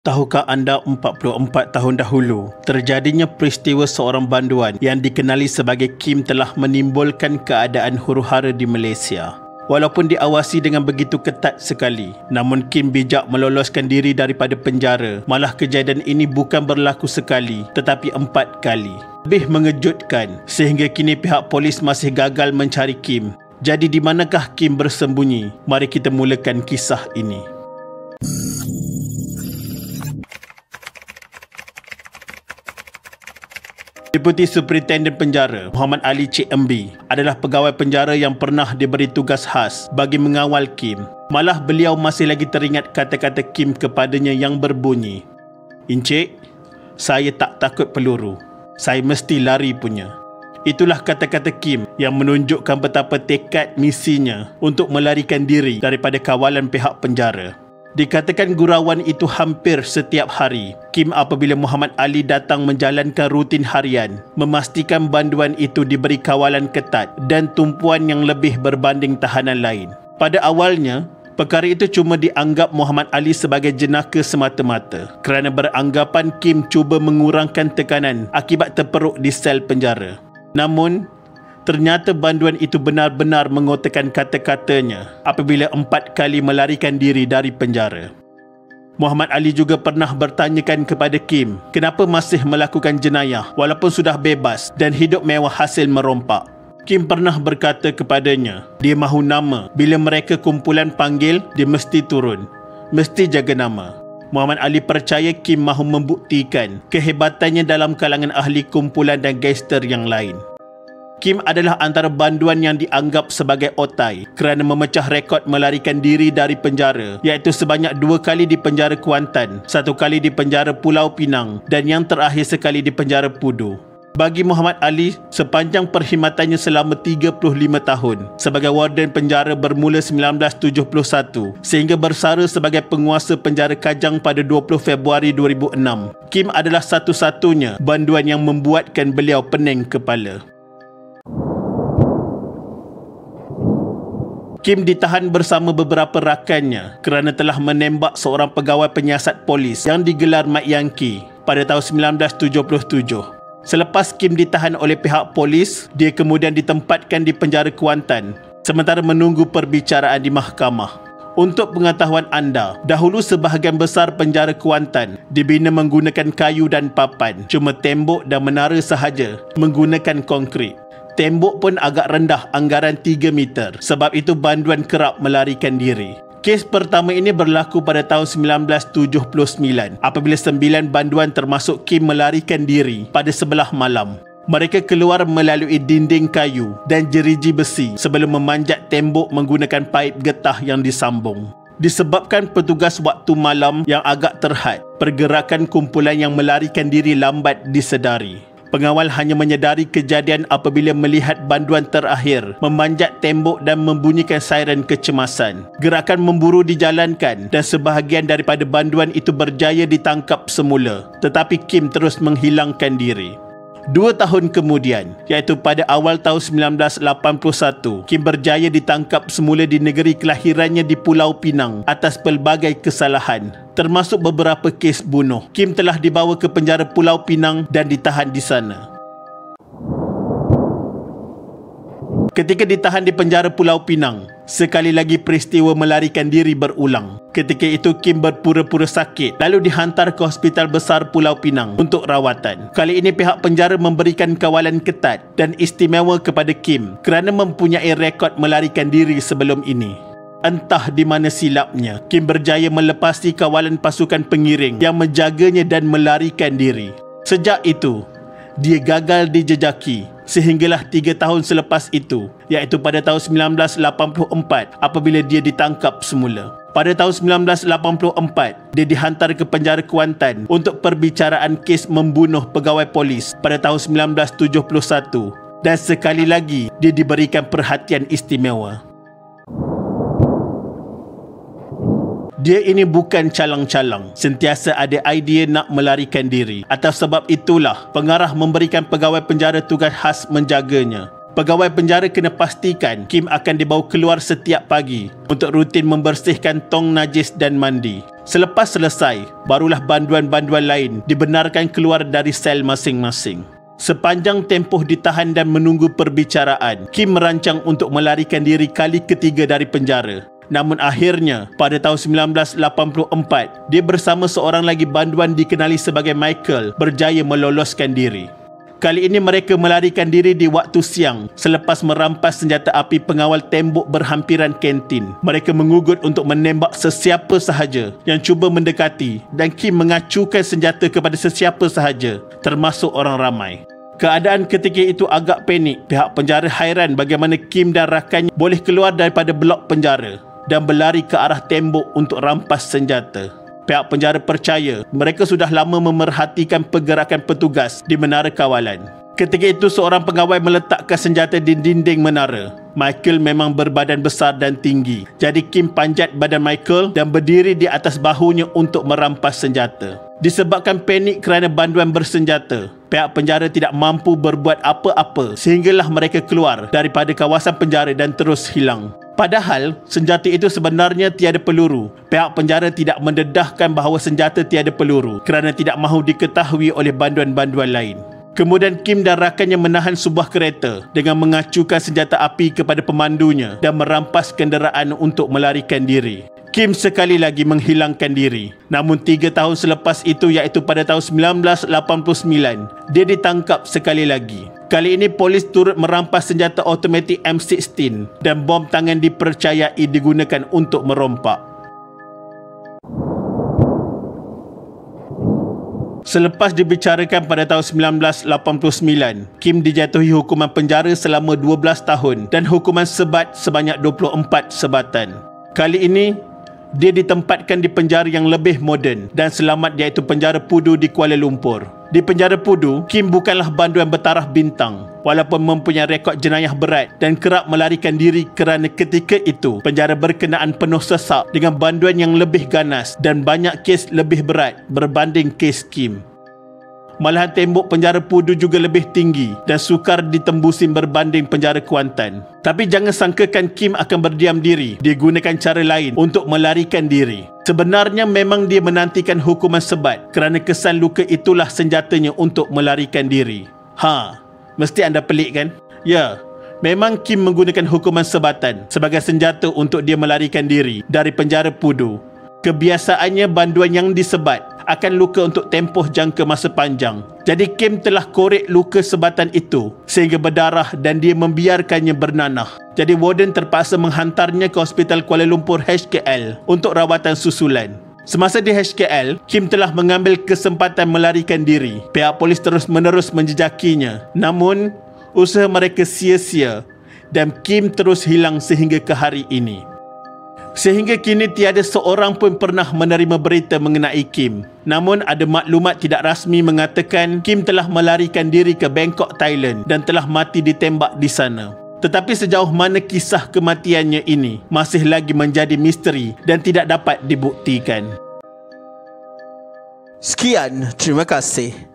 Tahukah anda 44 tahun dahulu, terjadinya peristiwa seorang banduan yang dikenali sebagai Kim telah menimbulkan keadaan huru-hara di Malaysia. Walaupun diawasi dengan begitu ketat sekali, namun Kim bijak meloloskan diri daripada penjara. Malah kejadian ini bukan berlaku sekali, tetapi 4 kali. Lebih mengejutkan, sehingga kini pihak polis masih gagal mencari Kim. Jadi di manakah Kim bersembunyi? Mari kita mulakan kisah ini. Deputi Superintenden Penjara Muhammad Ali Cik Embi adalah pegawai penjara yang pernah diberi tugas khas bagi mengawal Kim. Malah beliau masih lagi teringat kata-kata Kim kepadanya yang berbunyi, "Encik, saya tak takut peluru. Saya mesti lari punya." Itulah kata-kata Kim yang menunjukkan betapa tekad misinya untuk melarikan diri daripada kawalan pihak penjara. Dikatakan gurauan itu hampir setiap hari. Kim apabila Muhammad Ali datang menjalankan rutin harian, memastikan banduan itu diberi kawalan ketat dan tumpuan yang lebih berbanding tahanan lain. Pada awalnya, perkara itu cuma dianggap Muhammad Ali sebagai jenaka semata-mata kerana beranggapan Kim cuba mengurangkan tekanan akibat terperuk di sel penjara. Namun, ternyata banduan itu benar-benar mengotakkan kata-katanya apabila 4 kali melarikan diri dari penjara. Muhammad Ali juga pernah bertanyakan kepada Kim kenapa masih melakukan jenayah walaupun sudah bebas dan hidup mewah hasil merompak. Kim pernah berkata kepadanya, dia mahu nama. Bila mereka kumpulan panggil, dia mesti turun. Mesti jaga nama. Muhammad Ali percaya Kim mahu membuktikan kehebatannya dalam kalangan ahli kumpulan dan gangster yang lain. Kim adalah antara banduan yang dianggap sebagai otai kerana memecah rekod melarikan diri dari penjara, iaitu sebanyak 2 kali di penjara Kuantan, 1 kali di penjara Pulau Pinang dan yang terakhir sekali di penjara Pudu. Bagi Muhammad Ali, sepanjang perkhidmatannya selama 35 tahun sebagai warden penjara bermula 1971 sehingga bersara sebagai penguasa penjara Kajang pada 20 Februari 2006, Kim adalah satu-satunya banduan yang membuatkan beliau pening kepala. Kim ditahan bersama beberapa rakannya kerana telah menembak seorang pegawai penyiasat polis yang digelar Mat Yangki pada tahun 1977. Selepas Kim ditahan oleh pihak polis, dia kemudian ditempatkan di penjara Kuantan sementara menunggu perbicaraan di mahkamah. Untuk pengetahuan anda, dahulu sebahagian besar penjara Kuantan dibina menggunakan kayu dan papan, cuma tembok dan menara sahaja menggunakan konkrit. Tembok pun agak rendah, anggaran 3 meter. Sebab itu banduan kerap melarikan diri. Kes pertama ini berlaku pada tahun 1979 apabila 9 banduan termasuk Kim melarikan diri pada sebelah malam. Mereka keluar melalui dinding kayu dan jeriji besi sebelum memanjat tembok menggunakan paip getah yang disambung. Disebabkan petugas waktu malam yang agak terhad, pergerakan kumpulan yang melarikan diri lambat disedari. Pengawal hanya menyedari kejadian apabila melihat banduan terakhir memanjat tembok dan membunyikan siren kecemasan. Gerakan memburu dijalankan dan sebahagian daripada banduan itu berjaya ditangkap semula, tetapi Kim terus menghilangkan diri. 2 tahun kemudian, iaitu pada awal tahun 1981, Kim berjaya ditangkap semula di negeri kelahirannya di Pulau Pinang atas pelbagai kesalahan, termasuk beberapa kes bunuh. Kim telah dibawa ke penjara Pulau Pinang dan ditahan di sana. Ketika ditahan di penjara Pulau Pinang, sekali lagi peristiwa melarikan diri berulang. Ketika itu Kim berpura-pura sakit lalu dihantar ke Hospital Besar Pulau Pinang untuk rawatan. Kali ini pihak penjara memberikan kawalan ketat dan istimewa kepada Kim kerana mempunyai rekod melarikan diri sebelum ini. Entah di mana silapnya, Kim berjaya melepasi kawalan pasukan pengiring yang menjaganya dan melarikan diri. Sejak itu, dia gagal dijejaki sehinggalah 3 tahun selepas itu, iaitu pada tahun 1984 apabila dia ditangkap semula. Pada tahun 1984, dia dihantar ke penjara Kuantan untuk perbicaraan kes membunuh pegawai polis pada tahun 1971 dan sekali lagi dia diberikan perhatian istimewa. Dia ini bukan calang-calang, sentiasa ada idea nak melarikan diri. Atas sebab itulah, pengarah memberikan pegawai penjara tugas khas menjaganya. Pegawai penjara kena pastikan Kim akan dibawa keluar setiap pagi untuk rutin membersihkan tong najis dan mandi. Selepas selesai, barulah banduan-banduan lain dibenarkan keluar dari sel masing-masing. Sepanjang tempoh ditahan dan menunggu perbicaraan, Kim merancang untuk melarikan diri kali ketiga dari penjara. Namun akhirnya, pada tahun 1984, dia bersama seorang lagi banduan dikenali sebagai Michael berjaya meloloskan diri. Kali ini mereka melarikan diri di waktu siang selepas merampas senjata api pengawal tembok berhampiran kantin. Mereka mengugut untuk menembak sesiapa sahaja yang cuba mendekati dan Kim mengacukan senjata kepada sesiapa sahaja, termasuk orang ramai. Keadaan ketika itu agak panik. Pihak penjara hairan bagaimana Kim dan rakannya boleh keluar daripada blok penjara dan berlari ke arah tembok untuk rampas senjata. Pihak penjara percaya mereka sudah lama memerhatikan pergerakan petugas di menara kawalan. Ketika itu seorang pengawal meletakkan senjata di dinding menara. Michael memang berbadan besar dan tinggi. Jadi Kim panjat badan Michael dan berdiri di atas bahunya untuk merampas senjata. Disebabkan panik kerana banduan bersenjata, pihak penjara tidak mampu berbuat apa-apa sehinggalah mereka keluar daripada kawasan penjara dan terus hilang. Padahal, senjata itu sebenarnya tiada peluru. Pihak penjara tidak mendedahkan bahawa senjata tiada peluru kerana tidak mahu diketahui oleh banduan-banduan lain. Kemudian Kim dan rakannya menahan sebuah kereta dengan mengacukan senjata api kepada pemandunya dan merampas kenderaan untuk melarikan diri. Kim sekali lagi menghilangkan diri. Namun 3 tahun selepas itu, iaitu pada tahun 1989, dia ditangkap sekali lagi. Kali ini polis turut merampas senjata automatik M16 dan bom tangan dipercayai digunakan untuk merompak. Selepas dibicarakan pada tahun 1989, Kim dijatuhi hukuman penjara selama 12 tahun dan hukuman sebat sebanyak 24 sebatan. Kali ini, dia ditempatkan di penjara yang lebih moden dan selamat, iaitu penjara Pudu di Kuala Lumpur. Di penjara Pudu, Kim bukanlah banduan bertaraf bintang walaupun mempunyai rekod jenayah berat dan kerap melarikan diri kerana ketika itu penjara berkenaan penuh sesak dengan banduan yang lebih ganas dan banyak kes lebih berat berbanding kes Kim. Malahan tembok penjara Pudu juga lebih tinggi dan sukar ditembusi berbanding penjara Kuantan. Tapi jangan sangkakan Kim akan berdiam diri. Dia gunakan cara lain untuk melarikan diri. Sebenarnya memang dia menantikan hukuman sebat kerana kesan luka itulah senjatanya untuk melarikan diri. Mesti anda pelik kan? Ya, memang Kim menggunakan hukuman sebatan sebagai senjata untuk dia melarikan diri dari penjara Pudu. Kebiasaannya banduan yang disebat akan luka untuk tempoh jangka masa panjang. Jadi Kim telah korek luka sebatan itu sehingga berdarah dan dia membiarkannya bernanah. Jadi warden terpaksa menghantarnya ke Hospital Kuala Lumpur HKL untuk rawatan susulan. Semasa di HKL, Kim telah mengambil kesempatan melarikan diri. Pihak polis terus-menerus menjejakinya. Namun, usaha mereka sia-sia dan Kim terus hilang sehingga ke hari ini. Sehingga kini tiada seorang pun pernah menerima berita mengenai Kim. Namun ada maklumat tidak rasmi mengatakan Kim telah melarikan diri ke Bangkok, Thailand dan telah mati ditembak di sana. Tetapi sejauh mana kisah kematiannya ini masih lagi menjadi misteri dan tidak dapat dibuktikan. Sekian, terima kasih.